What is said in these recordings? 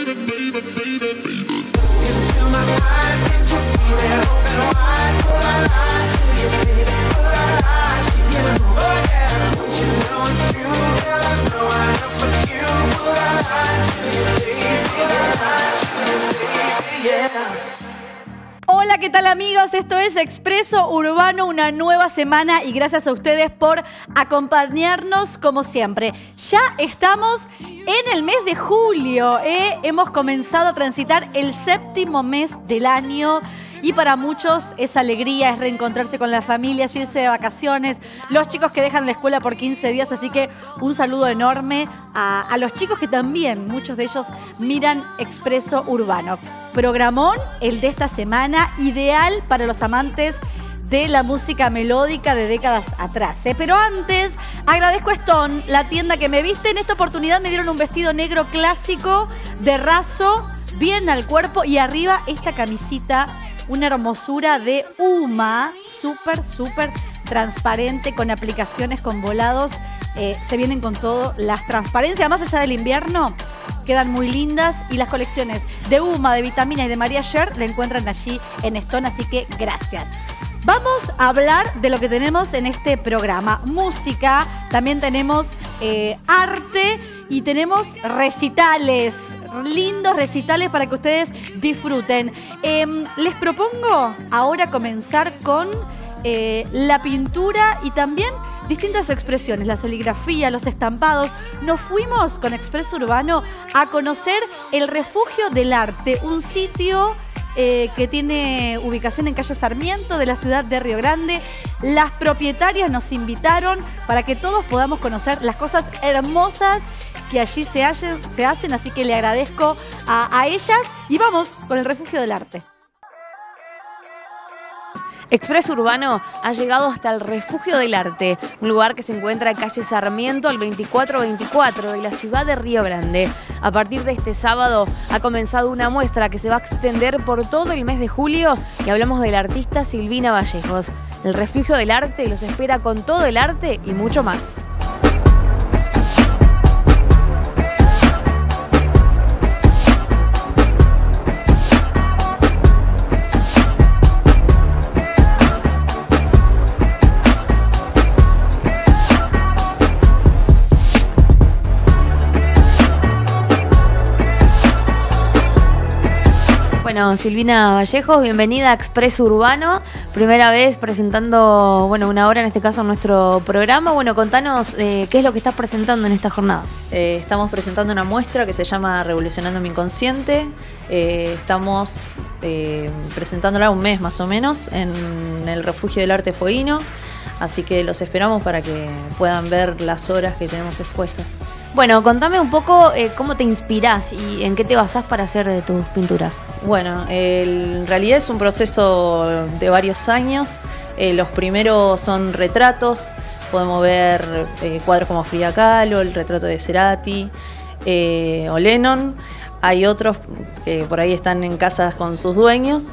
Hola, ¿qué tal amigos? Esto es Expreso Urbano, una nueva semana y gracias a ustedes por acompañarnos como siempre. Ya estamos en el mes de julio, hemos comenzado a transitar el séptimo mes del año. Y para muchos es alegría, es reencontrarse con la familia, es irse de vacaciones. Los chicos que dejan la escuela por 15 días, así que un saludo enorme a los chicos que también, muchos de ellos miran Expreso Urbano. Programón, el de esta semana, ideal para los amantes de la música melódica de décadas atrás. Pero antes, agradezco a Stone, la tienda que me viste. En esta oportunidad me dieron un vestido negro clásico, de raso, bien al cuerpo y arriba esta camisita. Una hermosura de Uma, súper transparente, con aplicaciones, con volados. Se vienen con todo. Las transparencias, más allá del invierno, quedan muy lindas. Y las colecciones de Uma, de Vitamina y de María Sher la encuentran allí en Stone, así que gracias. Vamos a hablar de lo que tenemos en este programa. Música, también tenemos arte y tenemos recitales. Lindos recitales para que ustedes disfruten. Les propongo ahora comenzar con la pintura y también distintas expresiones, la serigrafía, los estampados. Nos fuimos con Expreso Urbano a conocer el Refugio del Arte, un sitio que tiene ubicación en calle Sarmiento de la ciudad de Río Grande. Las propietarias nos invitaron para que todos podamos conocer las cosas hermosas que allí se hacen, así que le agradezco a ellas y vamos con el Refugio del Arte. Expreso Urbano ha llegado hasta el Refugio del Arte, un lugar que se encuentra en calle Sarmiento al 2424 de la ciudad de Río Grande. A partir de este sábado ha comenzado una muestra que se va a extender por todo el mes de julio y hablamos de la artista Silvina Vallejos. El Refugio del Arte los espera con todo el arte y mucho más. Bueno, Silvina Vallejos, bienvenida a Expreso Urbano. Primera vez presentando, una hora en este caso en nuestro programa. Contanos qué es lo que estás presentando en esta jornada. Estamos presentando una muestra que se llama Revolucionando mi Inconsciente. Estamos presentándola un mes más o menos en el Refugio del Arte Fueguino. Así que los esperamos para que puedan ver las obras que tenemos expuestas. Bueno, contame un poco cómo te inspirás y en qué te basás para hacer tus pinturas. Bueno, en realidad es un proceso de varios años. Los primeros son retratos. Podemos ver cuadros como Frida Kahlo, el retrato de Cerati o Lennon. Hay otros que por ahí están en casas con sus dueños.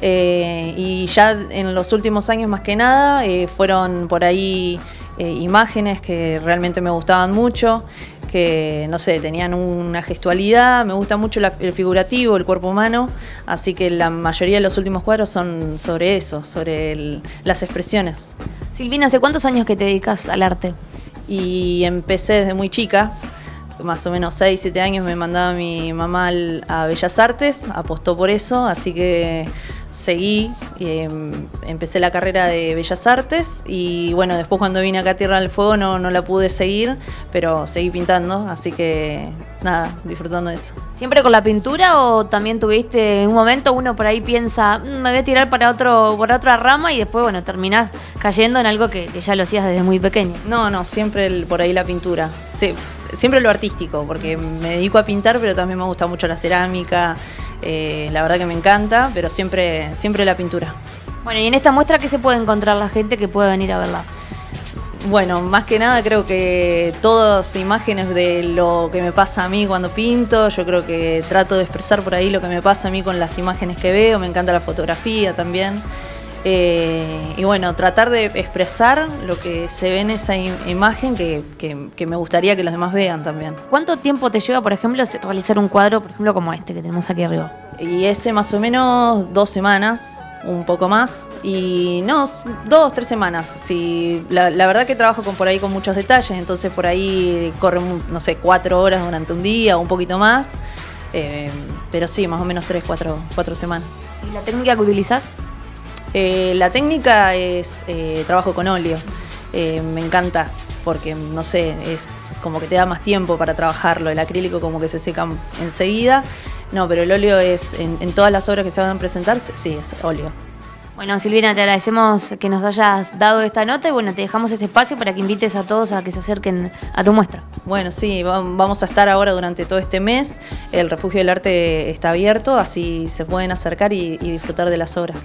Y ya en los últimos años más que nada fueron por ahí imágenes que realmente me gustaban mucho, que no sé, tenían una gestualidad. Me gusta mucho el figurativo, el cuerpo humano, así que la mayoría de los últimos cuadros son sobre eso, sobre las expresiones. Silvina, ¿hace cuántos años que te dedicas al arte? Y empecé desde muy chica, más o menos 6, 7 años me mandaba mi mamá a Bellas Artes, apostó por eso, así que seguí, empecé la carrera de Bellas Artes y bueno, después cuando vine acá a Tierra del Fuego no la pude seguir, pero seguí pintando, así que nada, disfrutando de eso. ¿Siempre con la pintura o también tuviste en un momento, uno por ahí piensa, me voy a tirar por otra rama y después terminás cayendo en algo que ya lo hacías desde muy pequeño? No, siempre por ahí la pintura, sí, siempre lo artístico, porque me dedico a pintar, pero también me gusta mucho la cerámica. La verdad que me encanta, pero siempre la pintura. Bueno, y en esta muestra, ¿qué se puede encontrar la gente que puede venir a verla? Bueno, más que nada creo que todas imágenes de lo que me pasa a mí cuando pinto. Yo creo que trato de expresar por ahí lo que me pasa a mí con las imágenes que veo. Me encanta la fotografía también. Y bueno, tratar de expresar lo que se ve en esa imagen que me gustaría que los demás vean también. ¿Cuánto tiempo te lleva, por ejemplo, realizar un cuadro, por ejemplo, como este que tenemos aquí arriba? Y ese más o menos 2 semanas, un poco más. Y no, 2, 3 semanas. Sí, la verdad que trabajo por ahí con muchos detalles, entonces por ahí corren, no sé, 4 horas durante un día o un poquito más. Pero sí, más o menos 3, 4 semanas. ¿Y la técnica que utilizás? La técnica es trabajo con óleo. Me encanta porque, no sé, es como que te da más tiempo para trabajarlo. El acrílico como que se seca enseguida. No, pero el óleo es, en todas las obras que se van a presentar, sí, es óleo. Bueno, Silvina, te agradecemos que nos hayas dado esta nota y bueno, te dejamos este espacio para que invites a todos a que se acerquen a tu muestra. Bueno, sí, vamos a estar ahora durante todo este mes. El Refugio del Arte está abierto, así se pueden acercar y disfrutar de las obras.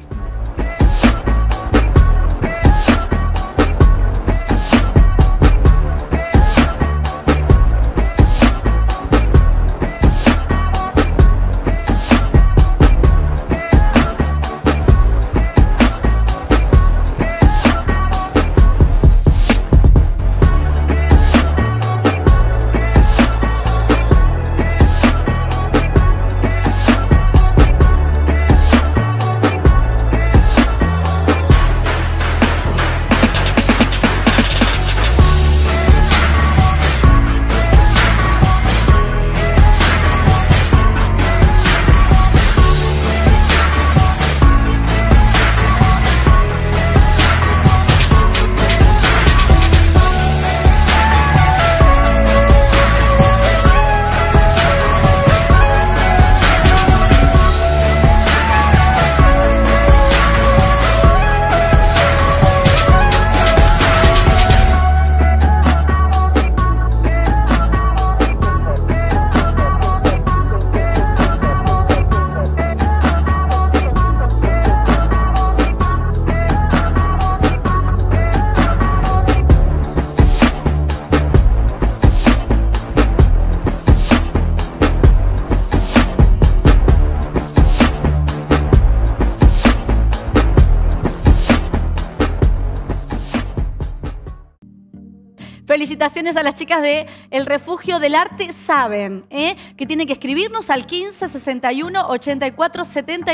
Felicitaciones a las chicas de El Refugio del Arte. Saben que tienen que escribirnos al 15 61 84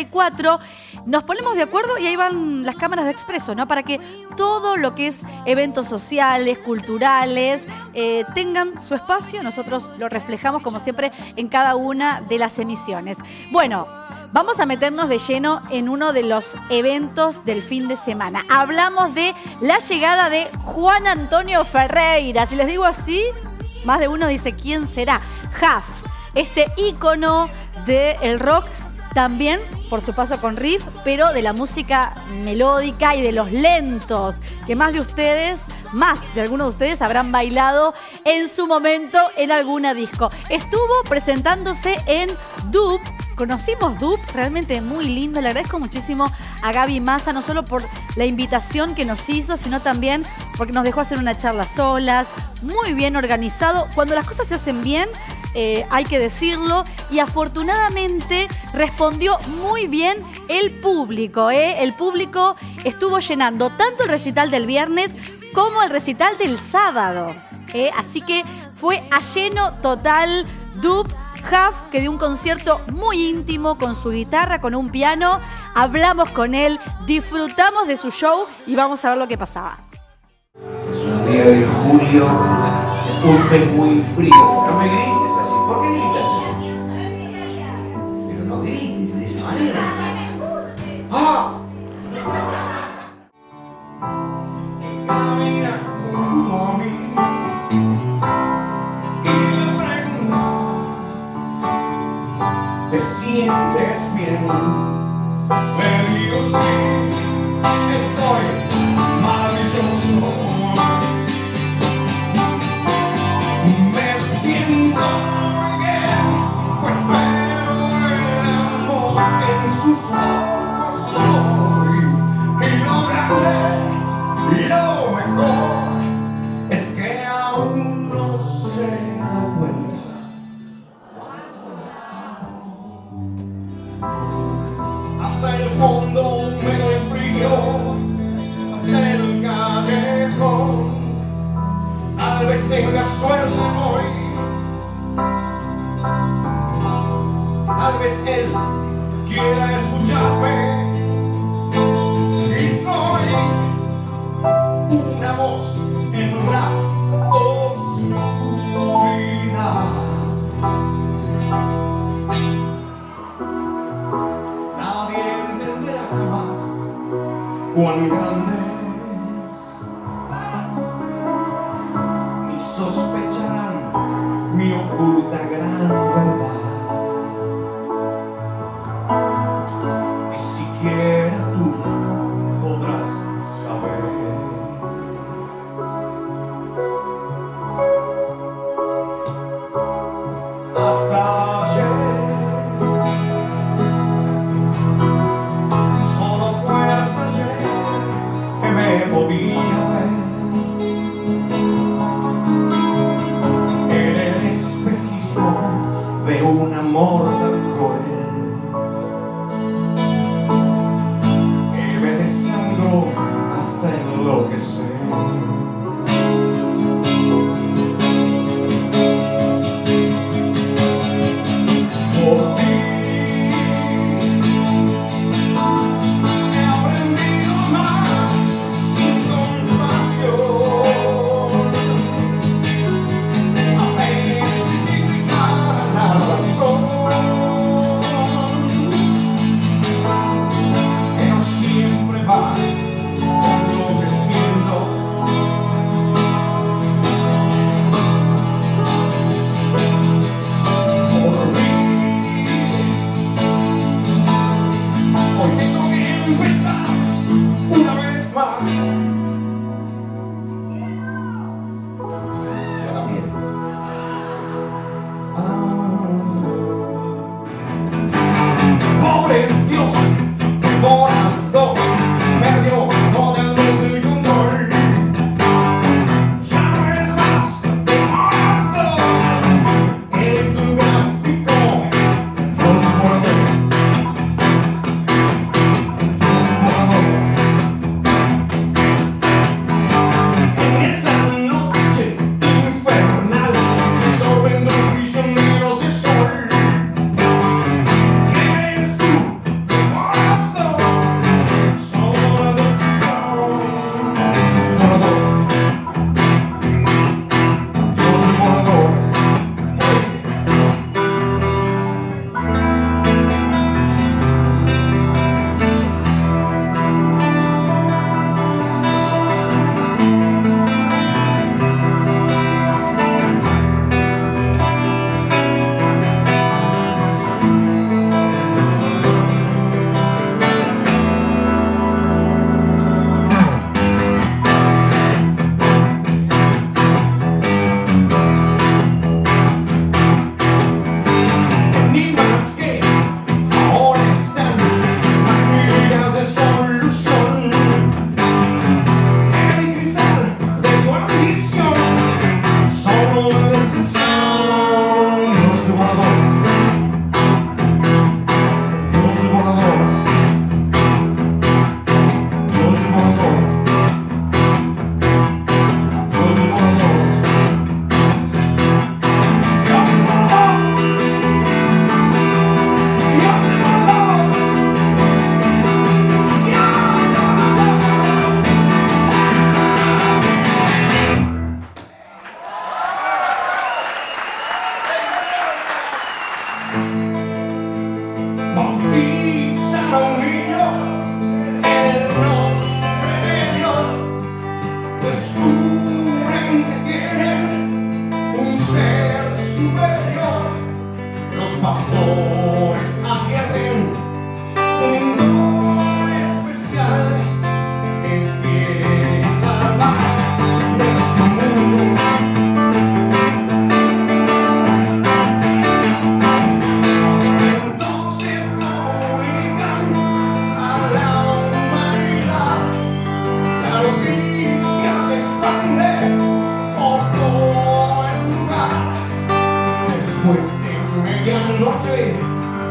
74. Nos ponemos de acuerdo y ahí van las cámaras de Expreso, ¿no? Para que todo lo que es eventos sociales, culturales, tengan su espacio. Nosotros lo reflejamos, como siempre, en cada una de las emisiones. Bueno, vamos a meternos de lleno en uno de los eventos del fin de semana. Hablamos de la llegada de Juan Antonio Ferreira. Si les digo así, más de uno dice, ¿quién será? Jaf, este ícono del rock, también por su paso con riff, pero de la música melódica y de los lentos, que más de algunos de ustedes habrán bailado en su momento en alguna disco. Estuvo presentándose en Dub. Conocimos Dub, realmente muy lindo. Le agradezco muchísimo a Gaby Massa, no solo por la invitación que nos hizo, sino también porque nos dejó hacer una charla solas, muy bien organizado. Cuando las cosas se hacen bien, hay que decirlo, y afortunadamente respondió muy bien el público. El público estuvo llenando tanto el recital del viernes como el recital del sábado. Así que fue a lleno total Dub. Jaf, que dio un concierto muy íntimo con su guitarra, con un piano. Hablamos con él, disfrutamos de su show y vamos a ver lo que pasaba. Es un día de julio, un mes muy frío. No me grites así. ¿Por qué gritas así? Pero no grites de esa manera. ¡Ah! Camina junto a mí. ¿Te sientes bien? Le digo sí, estoy maravilloso. Me siento muy bien, pues veo el amor en sus ojos hoy. Y lo grande y lo mejor es que aún no se da cuenta. Hasta el fondo húmedo y frío tenga suerte hoy. Tal vez él quiera escucharme y soy una voz en la oscuridad. Nadie entenderá jamás cuán grande es, ni sospecharán mi oculta gran verdad. Ni siquiera tú podrás saber. Hasta ayer, solo fue hasta ayer que me podía ver en el espejismo de un amor tan cruel que me desangró hasta enloquecer. Por ti he aprendido a amar sin compasión, a desmitificar la razón, que no siempre va con lo que siento. Por mí hoy tengo que empezar una vez más. Yo también. Pobre Dios, devorador, perdió todo el mundo y un gol. Ya no eres más devorador, en tu gráfico, Dios devorador. En esta noche infernal, tormentos prisioneros de sol, eres tú, devorador, solo la decepción. Devorador, Dios devorador. Enigmas que ahora están magníficas de solución. En el cristal de tu ambición, solo la decepción. Dios devorador, Dios devorador, Dios devorador, Dios devorador, Dios devorador. Dios devorador, Dios devorador. Bautiza a un niño en el nombre de Dios. Descubren que tienen un ser superior. Los pastores advierten un don especial que quiere salvar nuestro mundo. Entonces comunican a la humanidad. La noticia se expande por todo el lugar. Después de medianoche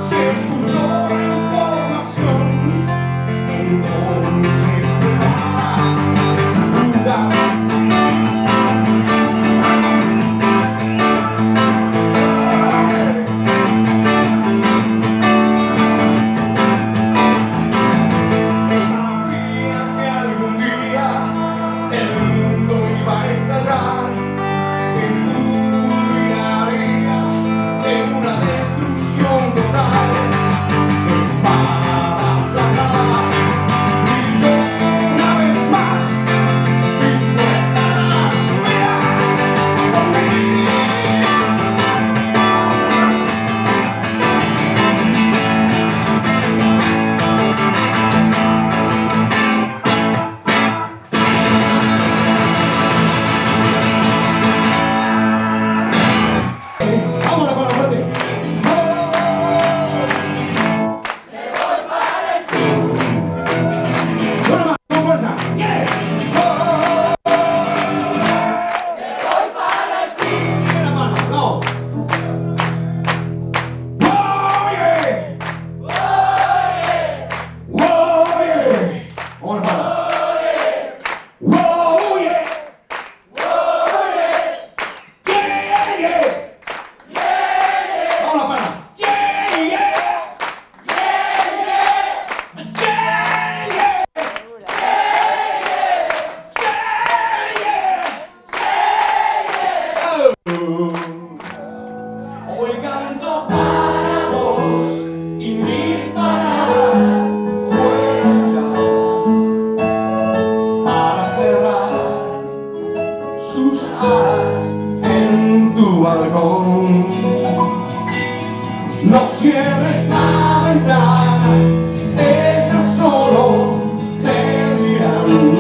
ventana, ellas solo te dirán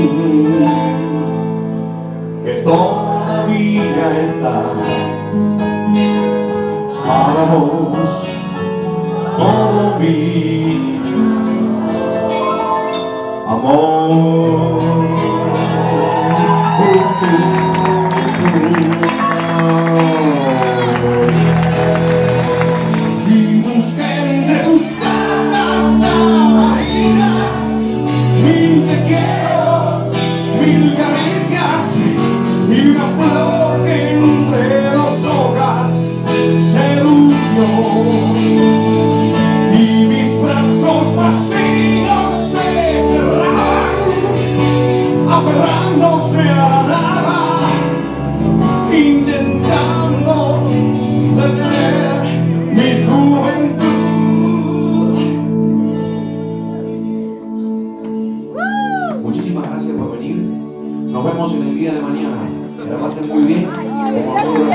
que todavía está para vos como mi amor. Y busqué entre tus cartas amarillas mil te quiero, mil caricias y una flor que entre dos hojas se durmió. Y mis brazos vacíos se cerraban, aferrándose a la nada, intentando detener mi juventud. Muchísimas gracias por venir. Nos vemos en el día de mañana. Que la pasen muy bien. Como nosotros.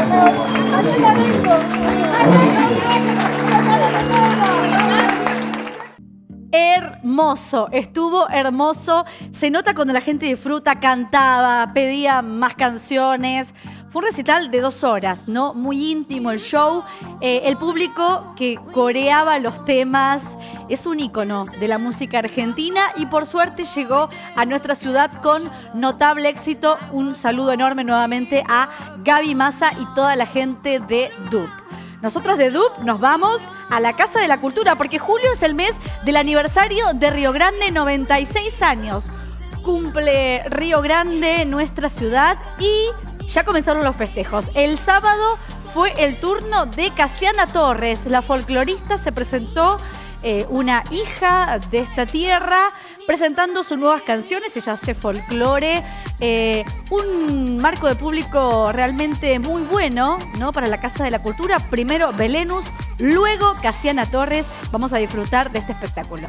Hermoso, estuvo hermoso. Se nota cuando la gente disfruta, cantaba, pedía más canciones. Fue un recital de 2 horas, ¿no? Muy íntimo el show. El público que coreaba los temas es un ícono de la música argentina y por suerte llegó a nuestra ciudad con notable éxito. Un saludo enorme nuevamente a Gaby Massa y toda la gente de DUP. Nosotros de DUP nos vamos a la Casa de la Cultura porque julio es el mes del aniversario de Río Grande, 96 años. Cumple Río Grande, nuestra ciudad, y ya comenzaron los festejos. El sábado fue el turno de Casiana Torres, la folclorista. Se presentó una hija de esta tierra presentando sus nuevas canciones. Ella hace folclore, un marco de público realmente muy bueno, ¿no? Para la Casa de la Cultura. Primero Belenus, luego Casiana Torres. Vamos a disfrutar de este espectáculo.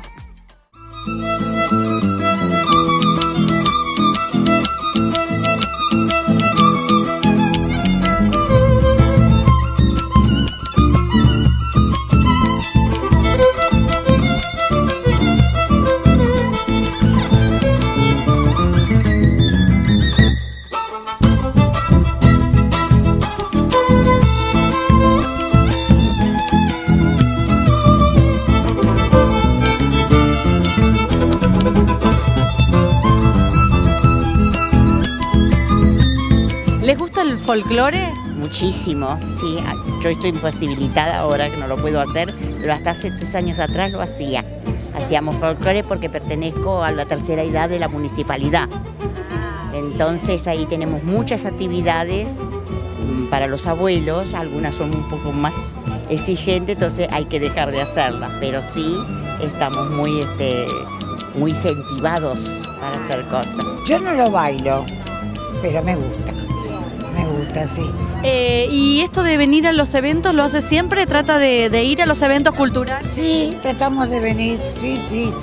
¿Les gusta el folclore? Muchísimo, sí. Yo estoy imposibilitada ahora que no lo puedo hacer, pero hasta hace 3 años atrás lo hacía. Hacíamos folclore porque pertenezco a la tercera edad de la municipalidad. Entonces ahí tenemos muchas actividades para los abuelos, algunas son un poco más exigentes, entonces hay que dejar de hacerlas, pero sí estamos muy incentivados para hacer cosas. Yo no lo bailo, pero me gusta, sí. ¿Y esto de venir a los eventos lo hace siempre? ¿Trata de ir a los eventos culturales? Sí, tratamos de venir, sí.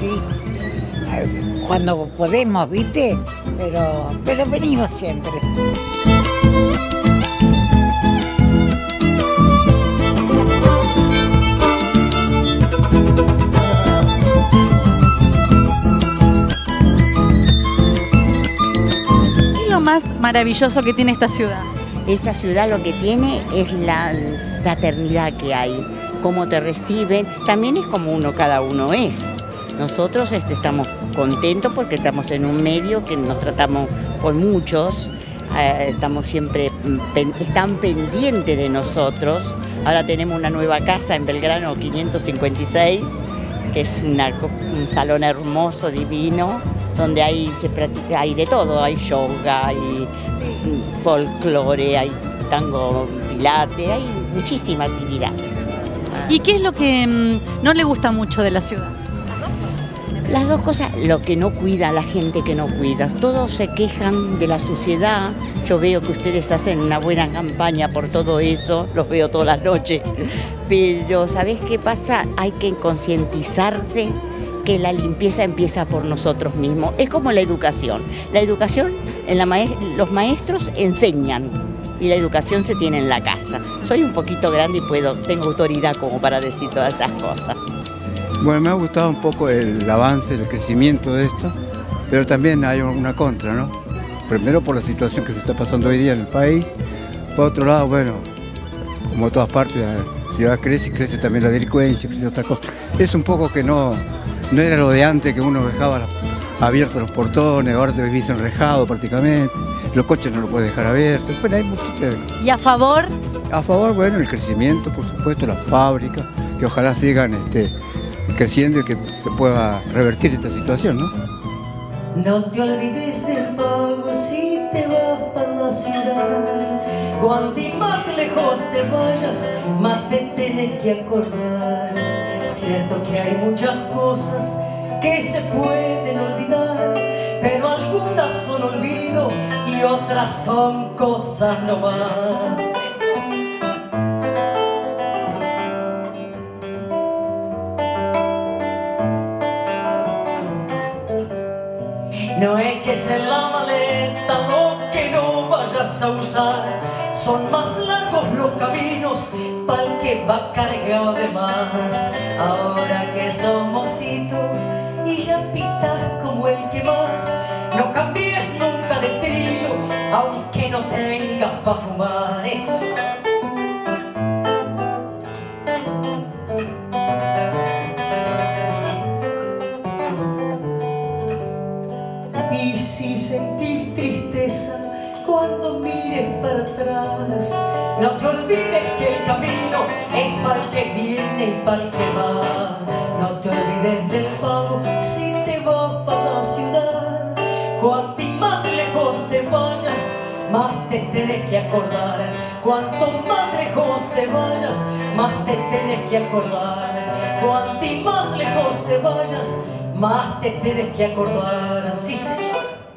Cuando podemos, ¿viste? Pero venimos siempre. ¿Qué es lo más maravilloso que tiene esta ciudad? Esta ciudad lo que tiene es la fraternidad que hay, cómo te reciben, también es como cada uno es. Nosotros estamos contentos porque estamos en un medio que nos tratamos con muchos, estamos siempre, están pendientes de nosotros. Ahora tenemos una nueva casa en Belgrano 556, que es un salón hermoso, divino, donde hay de todo, hay yoga, hay folclore, hay tango, pilates, hay muchísimas actividades. ¿Y qué es lo que no le gusta mucho de la ciudad? Las dos cosas, lo que no cuida, la gente que no cuida. Todos se quejan de la suciedad. Yo veo que ustedes hacen una buena campaña por todo eso, los veo todas las noches. Pero ¿sabés qué pasa? Hay que concientizarse que la limpieza empieza por nosotros mismos. Es como la educación. La educación, los maestros enseñan y la educación se tiene en la casa. Soy un poquito grande y tengo autoridad como para decir todas esas cosas. Bueno, me ha gustado un poco el avance, el crecimiento de esto, pero también hay una contra, ¿no? Primero por la situación que se está pasando hoy día en el país. Por otro lado, bueno, como en todas partes, la ciudad crece, crece también la delincuencia, crece otras cosas. Es un poco que no era lo de antes, que uno dejaba abiertos los portones, ahora te vivís enrejado prácticamente, los coches no lo puedes dejar abiertos. Bueno, hay muchito. ¿Y a favor? A favor, bueno, el crecimiento, por supuesto, las fábricas, que ojalá sigan creciendo y que se pueda revertir esta situación, ¿no? No te olvides del pago si te vas para la ciudad. Cuanto más lejos te vayas, más te tienes que acordar. Cierto que hay muchas cosas que se pueden olvidar, pero algunas son olvido y otras son cosas nomás. No eches en la maleta lo que no vayas a usar. Son más largos los caminos para el que va cargado de más. Ahora que sos mocito y ya pitas como el que más, no cambies nunca de trillo aunque no tengas pa' fumar. Y si sentís tristeza cuando mires para atrás, no te olvides que el camino es para el que viene y para el que va. No te olvides del pago si te vas para la ciudad. Cuanto más lejos te vayas, más te tenés que acordar. Cuanto más lejos te vayas, más te tenés que acordar. Cuanto más lejos te vayas, más te tienes que acordar. Sí, señor.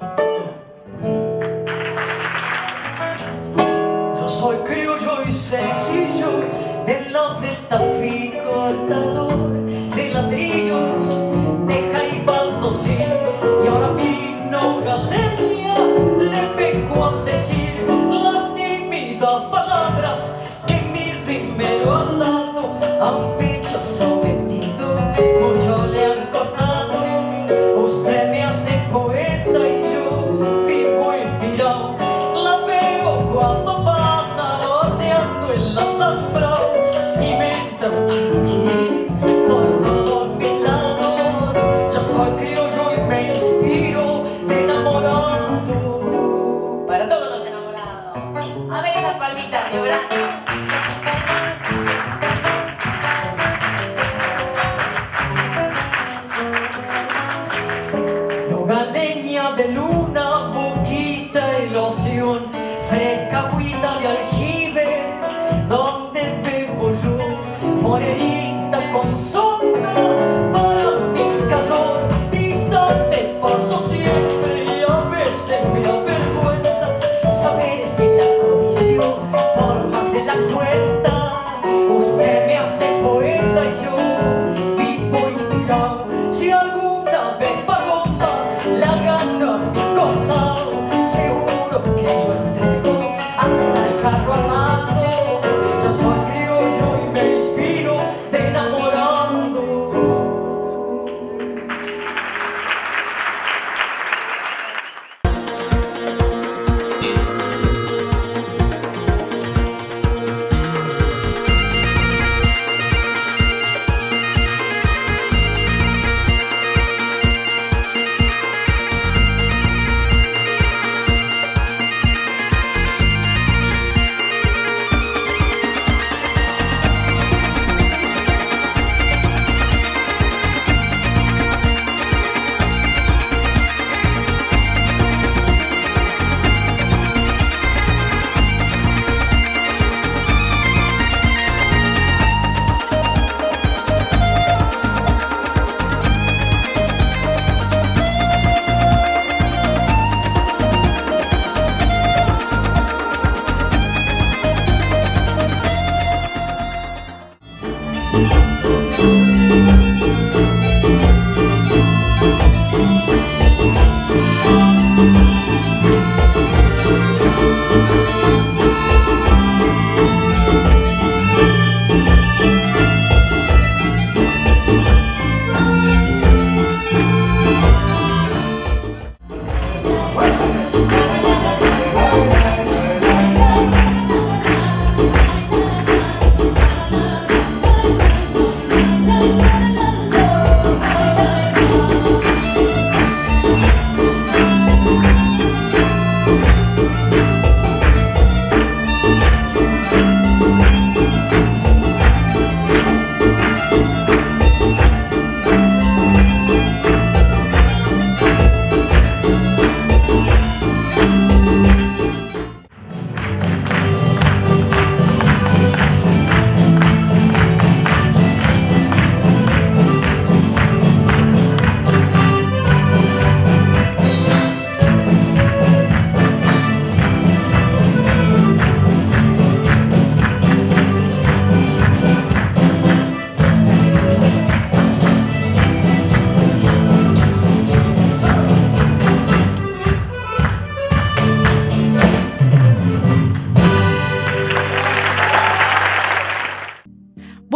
Yo soy criollo y sencillo, del lado del Tafico atador de ladrillos de Jaibaldosí. Y ahora vino Galeria, le vengo a decir las tímidas palabras que mi rimero al lado a un pecho sometido mucho le han costado. Usted me hace poeta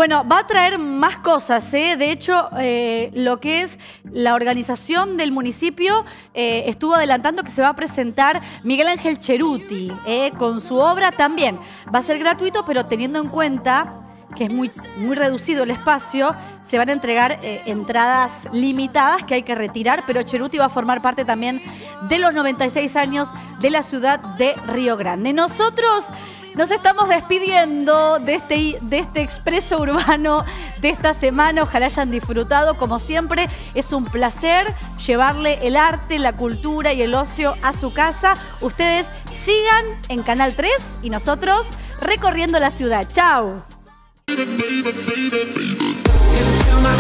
Bueno, va a traer más cosas, ¿eh? De hecho, lo que es la organización del municipio estuvo adelantando que se va a presentar Miguel Ángel Cheruti con su obra también. Va a ser gratuito, pero teniendo en cuenta que es muy reducido el espacio, se van a entregar entradas limitadas que hay que retirar, pero Cheruti va a formar parte también de los 96 años de la ciudad de Río Grande. Nosotros nos estamos despidiendo de este expreso urbano de esta semana. Ojalá hayan disfrutado. Como siempre, es un placer llevarle el arte, la cultura y el ocio a su casa. Ustedes sigan en Canal 3 y nosotros recorriendo la ciudad. ¡Chao! Into my